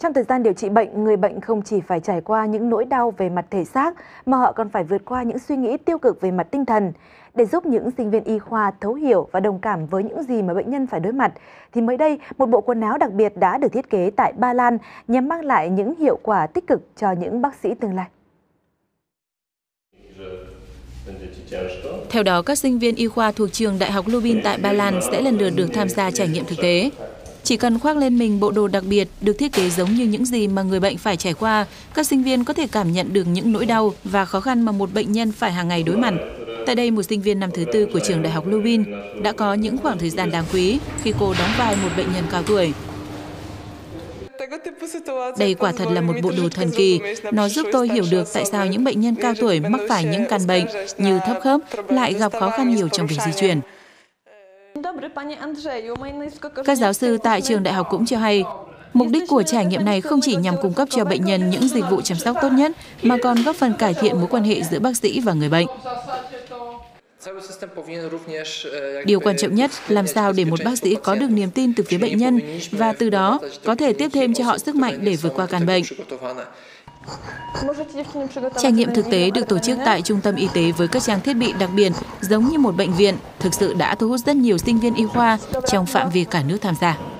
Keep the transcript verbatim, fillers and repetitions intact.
Trong thời gian điều trị bệnh, người bệnh không chỉ phải trải qua những nỗi đau về mặt thể xác, mà họ còn phải vượt qua những suy nghĩ tiêu cực về mặt tinh thần. Để giúp những sinh viên y khoa thấu hiểu và đồng cảm với những gì mà bệnh nhân phải đối mặt, thì mới đây, một bộ quần áo đặc biệt đã được thiết kế tại Ba Lan nhằm mang lại những hiệu quả tích cực cho những bác sĩ tương lai. Theo đó, các sinh viên y khoa thuộc trường Đại học Lubin tại Ba Lan sẽ lần lượt được tham gia trải nghiệm thực tế. Chỉ cần khoác lên mình bộ đồ đặc biệt được thiết kế giống như những gì mà người bệnh phải trải qua, các sinh viên có thể cảm nhận được những nỗi đau và khó khăn mà một bệnh nhân phải hàng ngày đối mặt. Tại đây, một sinh viên năm thứ tư của trường Đại học Lubin đã có những khoảng thời gian đáng quý khi cô đóng vai một bệnh nhân cao tuổi. Đây quả thật là một bộ đồ thần kỳ. Nó giúp tôi hiểu được tại sao những bệnh nhân cao tuổi mắc phải những căn bệnh như thấp khớp lại gặp khó khăn nhiều trong việc di chuyển. Các giáo sư tại trường đại học cũng cho hay, mục đích của trải nghiệm này không chỉ nhằm cung cấp cho bệnh nhân những dịch vụ chăm sóc tốt nhất, mà còn góp phần cải thiện mối quan hệ giữa bác sĩ và người bệnh. Điều quan trọng nhất, làm sao để một bác sĩ có được niềm tin từ phía bệnh nhân và từ đó có thể tiếp thêm cho họ sức mạnh để vượt qua căn bệnh. Trải nghiệm thực tế được tổ chức tại trung tâm y tế với các trang thiết bị đặc biệt giống như một bệnh viện, thực sự đã thu hút rất nhiều sinh viên y khoa trong phạm vi cả nước tham gia.